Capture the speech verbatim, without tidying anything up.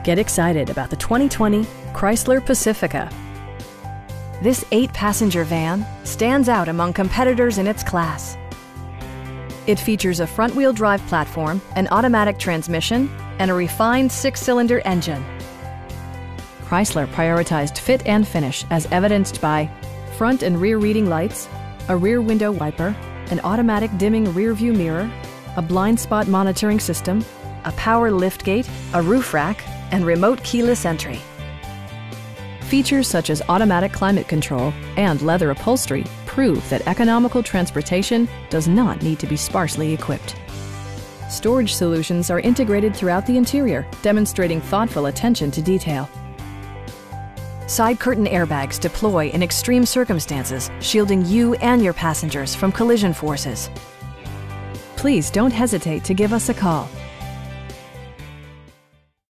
Get excited about the twenty twenty Chrysler Pacifica. This eight-passenger van stands out among competitors in its class. It features a front-wheel drive platform, an automatic transmission, and a refined six-cylinder engine. Chrysler prioritized fit and finish as evidenced by front and rear reading lights, a rear window wiper, an automatic dimming rear-view mirror, a blind spot monitoring system, a power liftgate, a roof rack, and remote keyless entry. Features such as automatic climate control and leather upholstery prove that economical transportation does not need to be sparsely equipped. Storage solutions are integrated throughout the interior, demonstrating thoughtful attention to detail. Side curtain airbags deploy in extreme circumstances, shielding you and your passengers from collision forces. Please don't hesitate to give us a call.